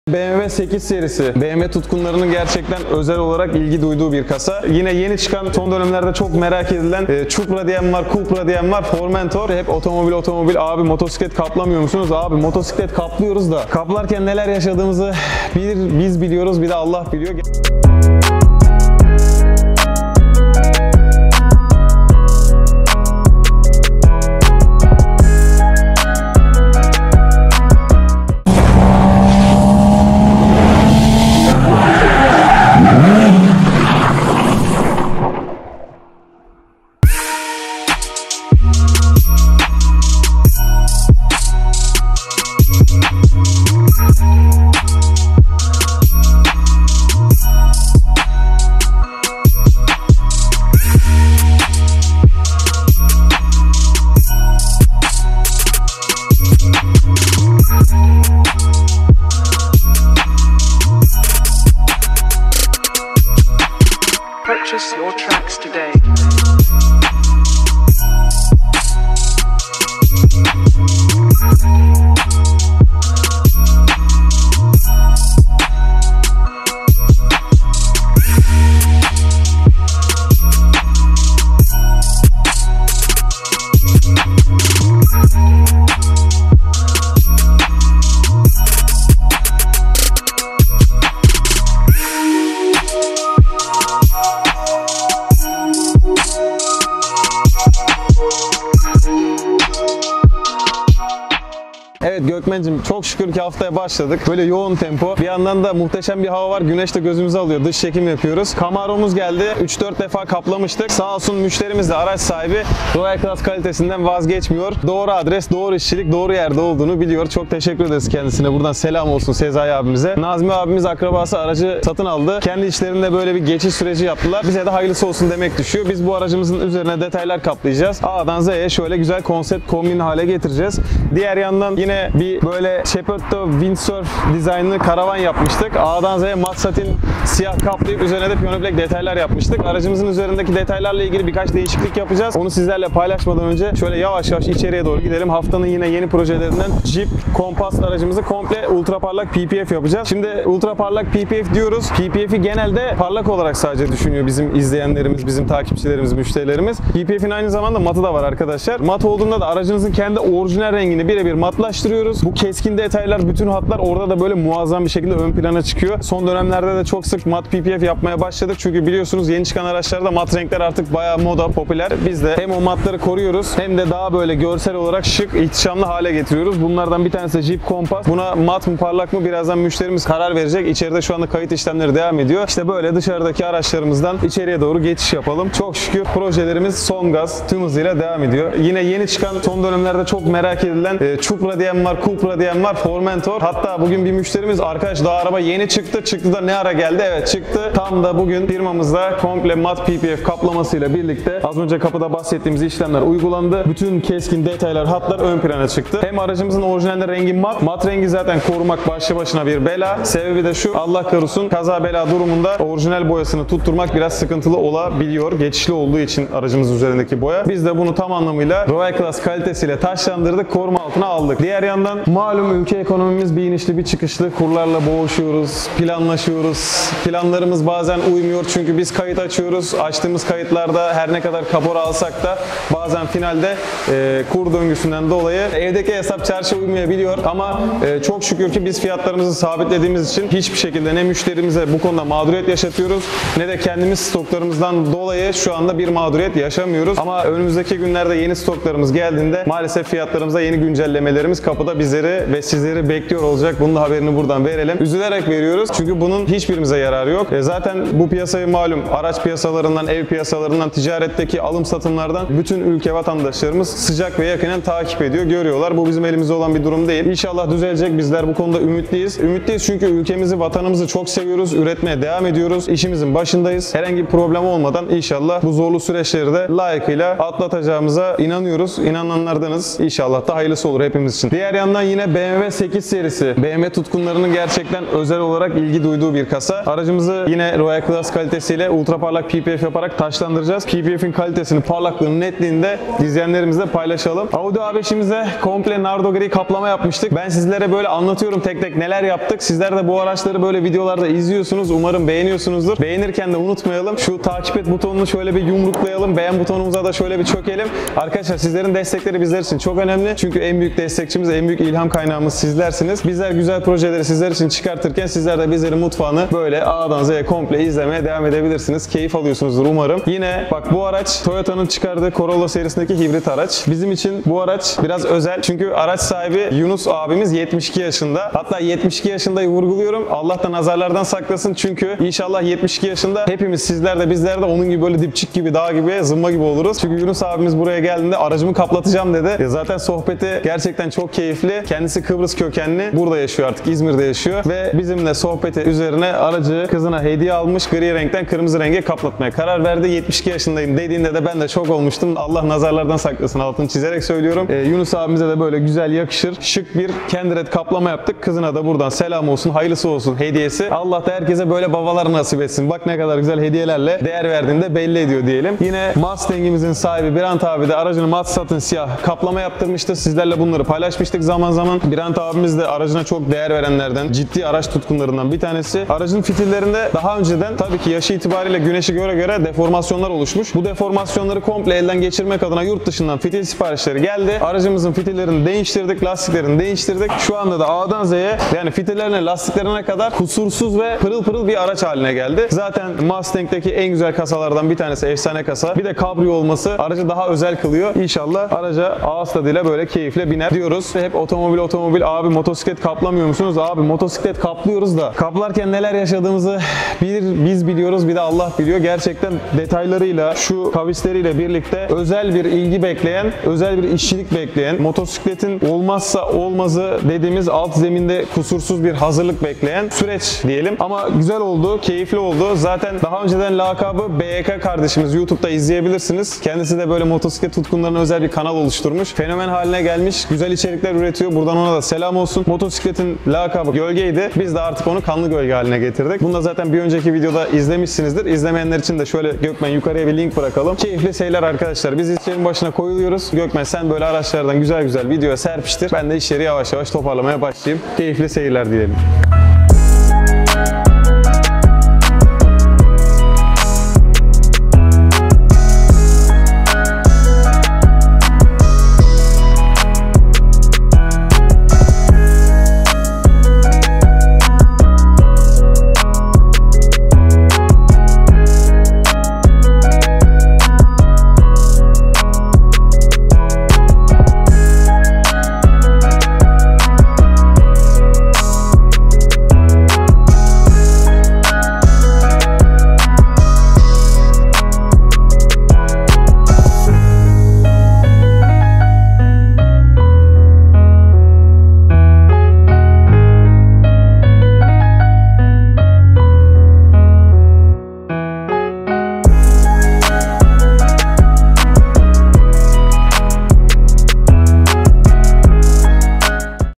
BMW 8 serisi. BMW tutkunlarının gerçekten özel olarak ilgi duyduğu bir kasa. Yine yeni çıkan, son dönemlerde çok merak edilen Cupra diyen var, Cupra diyen var, Formentor. Hep otomobil. Abi motosiklet kaplamıyor musunuz? Abi motosiklet kaplıyoruz da kaplarken neler yaşadığımızı biz biliyoruz, bir de Allah biliyor. Purchase your tracks today. Evet Gökmen'cim, çok şükür ki haftaya başladık. Böyle yoğun tempo. Bir yandan da muhteşem bir hava var. Güneş de gözümüzü alıyor. Dış çekim yapıyoruz. Camaro'muz geldi. 3-4 defa kaplamıştık. Sağ olsun müşterimiz de, araç sahibi Royal Class kalitesinden vazgeçmiyor. Doğru adres, doğru işçilik, doğru yerde olduğunu biliyor. Çok teşekkür ederiz kendisine. Buradan selam olsun Sezai abimize. Nazmi abimiz, akrabası, aracı satın aldı. Kendi işlerinde böyle bir geçiş süreci yaptılar. Bize de hayırlısı olsun demek düşüyor. Biz bu aracımızın üzerine detaylar kaplayacağız. A'dan Z'ye şöyle güzel konsept kombin hale getireceğiz. Diğer yandan yine bir böyle Shepherdo windsurf dizaynlı karavan yapmıştık. A'dan Z'ye mat satin siyah kaplayıp üzerine de piyano black detaylar yapmıştık. Aracımızın üzerindeki detaylarla ilgili birkaç değişiklik yapacağız. Onu sizlerle paylaşmadan önce şöyle yavaş yavaş içeriye doğru gidelim. Haftanın yine yeni projelerinden Jeep Compass aracımızı komple ultra parlak PPF yapacağız. Şimdi ultra parlak PPF diyoruz. PPF'i genelde parlak olarak sadece düşünüyor bizim izleyenlerimiz, bizim takipçilerimiz, müşterilerimiz. PPF'in aynı zamanda matı da var arkadaşlar. Mat olduğunda da aracınızın kendi orijinal rengini birebir matlaştırıyoruz. Bu keskin detaylar, bütün hatlar orada da böyle muazzam bir şekilde ön plana çıkıyor. Son dönemlerde de çok sık mat PPF yapmaya başladık. Çünkü biliyorsunuz yeni çıkan araçlarda mat renkler artık bayağı moda, popüler. Biz de hem o matları koruyoruz hem de daha böyle görsel olarak şık, ihtişamlı hale getiriyoruz. Bunlardan bir tanesi Jeep Compass. Buna mat mı parlak mı birazdan müşterimiz karar verecek. İçeride şu anda kayıt işlemleri devam ediyor. İşte böyle dışarıdaki araçlarımızdan içeriye doğru geçiş yapalım. Çok şükür projelerimiz son gaz, tüm hızıyla devam ediyor. Yine yeni çıkan, son dönemlerde çok merak edilen Cupra diyen var, Cupra diyen var, Formentor. Hatta bugün bir müşterimiz, arkadaş daha araba yeni çıktı. Çıktı da ne ara geldi? Evet çıktı. Tam da bugün firmamızda komple mat PPF kaplamasıyla birlikte az önce kapıda bahsettiğimiz işlemler uygulandı. Bütün keskin detaylar, hatlar ön plana çıktı. Hem aracımızın orijinalde rengi mat. Mat rengi zaten korumak başlı başına bir bela. Sebebi de şu: Allah korusun kaza bela durumunda orijinal boyasını tutturmak biraz sıkıntılı olabiliyor. Geçişli olduğu için aracımızın üzerindeki boya. Biz de bunu tam anlamıyla Royal Class kalitesiyle taşlandırdık. Koruma altına aldık. Diğer yandan malum ülke ekonomimiz bir inişli bir çıkışlı. Kurlarla boğuşuyoruz, planlaşıyoruz. Planlarımız bazen uymuyor çünkü biz kayıt açıyoruz. Açtığımız kayıtlarda her ne kadar kapora alsak da bazen finalde kur döngüsünden dolayı evdeki hesap çarşı uymayabiliyor. Ama çok şükür ki biz fiyatlarımızı sabitlediğimiz için hiçbir şekilde ne müşterimize bu konuda mağduriyet yaşatıyoruz ne de kendimiz stoklarımızdan dolayı şu anda bir mağduriyet yaşamıyoruz. Ama önümüzdeki günlerde yeni stoklarımız geldiğinde maalesef fiyatlarımıza yeni güncellemelerimiz kapıda bizleri ve sizleri bekliyor olacak. Bunun da haberini buradan verelim. Üzülerek veriyoruz çünkü bunun hiçbirimize yararı yok. Zaten bu piyasayı malum araç piyasalarından, ev piyasalarından, ticaretteki alım satımlardan bütün ülke vatandaşlarımız sıcak ve yakinen takip ediyor, görüyorlar. Bu bizim elimizde olan bir durum değil. İnşallah düzelecek. Bizler bu konuda ümitliyiz. Ümitliyiz çünkü ülkemizi, vatanımızı çok seviyoruz. Üretmeye devam ediyoruz. İşimizin başındayız. Herhangi bir problem olmadan inşallah bu zorlu süreçleri de layıkıyla atlatacağımıza inanıyoruz. İnananlardanız. İnşallah da hayırlısı olur hepimiz için. Diğer yandan yine BMW 8 serisi. BMW tutkunlarının gerçekten özel olarak ilgi duyduğu bir kasa. Aracımızı yine Royal Class kalitesiyle ultra parlak PPF yaparak taşlandıracağız. PPF'in kalitesini, parlaklığını, netliğini de izleyenlerimizle paylaşalım. Audi A5'imize komple nardo gri kaplama yapmıştık. Ben sizlere böyle anlatıyorum tek tek neler yaptık. Sizler de bu araçları böyle videolarda izliyorsunuz. Umarım beğeniyorsunuzdur. Beğenirken de unutmayalım. Şu takip et butonunu şöyle bir yumruklayalım. Beğen butonumuza da şöyle bir çökelim. Arkadaşlar sizlerin destekleri bizler için çok önemli. Çünkü en büyük destekçimiz, en büyük ilham kaynağımız sizlersiniz. Bizler güzel projeleri sizler için çıkartırken sizler de bizlerin mutfağını böyle A'dan Z'ye komple izlemeye devam edebilirsiniz. Keyif alıyorsunuzdur umarım. Yine bak bu araç Toyota'nın çıkardığı Corolla serisindeki hibrit araç. Bizim için bu araç biraz özel. Çünkü araç sahibi Yunus abimiz 72 yaşında. Hatta 72 yaşındayı vurguluyorum. Allah da nazarlardan saklasın. Çünkü inşallah 72 yaşında hepimiz sizler de bizler de onun gibi böyle dipçik gibi, dağ gibi, zımba gibi oluruz. Çünkü Yunus abimiz buraya geldiğinde aracımı kaplatacağım dedi. Zaten sohbeti gerçekten çok keyifli. Kendisi Kıbrıs kökenli. Burada yaşıyor artık. İzmir'de yaşıyor. Ve bizimle sohbeti üzerine aracı kızına hediye almış. Gri renkten kırmızı renge kaplatmaya karar verdi. 72 yaşındayım dediğinde de ben de çok olmuştum. Allah nazarlardan saklasın, altını çizerek söylüyorum. Yunus abimize de böyle güzel, yakışır, şık bir Kendired kaplama yaptık. Kızına da buradan selam olsun, hayırlısı olsun hediyesi. Allah da herkese böyle babalar nasip etsin. Bak ne kadar güzel hediyelerle değer verdiğini de belli ediyor diyelim. Yine Mustang'imizin sahibi Birant abi de aracını mat satın siyah kaplama yaptırmıştı. Sizlerle bunları paylaşmıştık zaman zaman. Birant abimiz de aracına çok değer verenlerden, ciddi araç tutkunlarından bir tanesi. Aracın fitillerinde daha önceden tabii ki yaşı itibariyle güneşi göre deformasyonlar oluşmuş. Bu deformasyonları komple elden geçirmek adına yurt dışından fitil siparişleri geldi. Aracımızın fitillerini değiştirdik, lastiklerini değiştirdik. Şu anda da A'dan Z'ye yani fitillerine, lastiklerine kadar kusursuz ve pırıl pırıl bir araç haline geldi. Zaten Mustang'deki en güzel kasalardan bir tanesi, efsane kasa. Bir de kabrio olması aracı daha özel kılıyor. İnşallah araca ağız tadıyla böyle keyifle biner diyoruz. Hep otomobil abi motosiklet kaplamıyor musunuz? Abi motosiklet kaplıyoruz da kaplarken neler yaşadığımızı biz biliyoruz, bir de Allah biliyor. Gerçekten detaylarıyla, şu kavisleriyle birlikte özel bir ilgi bekleyen, özel bir işçilik bekleyen, motosikletin olmazsa olmazı dediğimiz alt zeminde kusursuz bir hazırlık bekleyen süreç diyelim. Ama güzel oldu, keyifli oldu. Zaten daha önceden lakabı BYK kardeşimiz, YouTube'da izleyebilirsiniz. Kendisi de böyle motosiklet tutkunlarına özel bir kanal oluşturmuş. Fenomen haline gelmiş, güzel içerikler üretiyor. Buradan ona da selam olsun. Motosikletin lakabı Gölgeydi. Biz de artık onu Kanlı Gölge haline getirdik. Bunu da zaten bir önceki videoda izlemişsinizdir. İzlemeyenler için de şöyle Gökmen yukarıya bir link bırakalım. Keyifli seyirler arkadaşlar. Biz işlerin başına koyuluyoruz. Gökmen sen böyle araçlardan güzel videoya serpiştir. Ben de işleri yavaş yavaş toparlamaya başlayayım. Keyifli seyirler dilerim.